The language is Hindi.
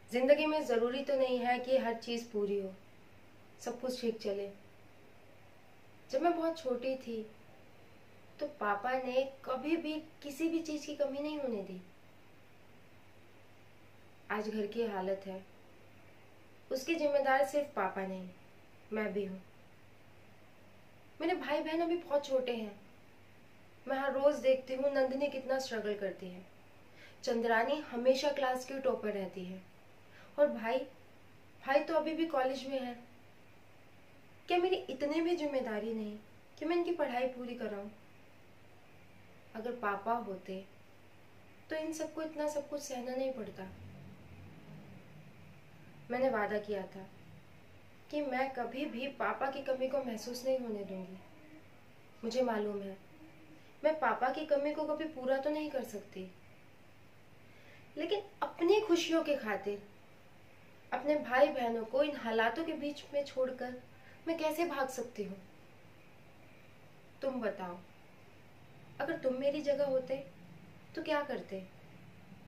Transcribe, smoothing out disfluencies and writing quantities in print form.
जिंदगी में जरूरी तो नहीं है कि हर चीज पूरी हो, सब कुछ ठीक चले। जब मैं बहुत छोटी थी तो पापा ने कभी भी किसी भी चीज की कमी नहीं होने दी। आज घर की हालत है, उसकी जिम्मेदार सिर्फ पापा नहीं, मैं भी हूँ। मेरे भाई बहन अभी बहुत छोटे हैं। मैं हर रोज देखती हूँ नंदिनी कितना स्ट्रगल करती है, चंद्रानी हमेशा क्लास की टॉपर रहती है, और भाई भाई तो अभी भी कॉलेज में है। क्या मेरी इतने भी जिम्मेदारी नहीं कि मैं इनकी पढ़ाई पूरी कराऊं? अगर पापा होते तो इन सबको इतना सब कुछ सहना नहीं पड़ता। मैंने वादा किया था कि मैं कभी भी पापा की कमी को महसूस नहीं होने दूंगी। मुझे मालूम है मैं पापा की कमी को कभी पूरा तो नहीं कर सकती, लेकिन अपनी खुशियों के खातिर अपने भाई बहनों को इन हालातों के बीच में छोड़कर मैं कैसे भाग सकती हूँ? तुम बताओ, अगर तुम मेरी जगह होते तो क्या करते?